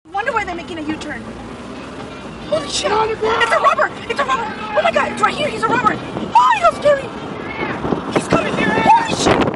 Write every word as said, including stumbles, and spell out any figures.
Wonder why they're making a U-turn. Holy shit! It's a robber! It's a robber! Oh my god, it's right here! He's a robber! Oh, how scary! He's coming here! Holy shit!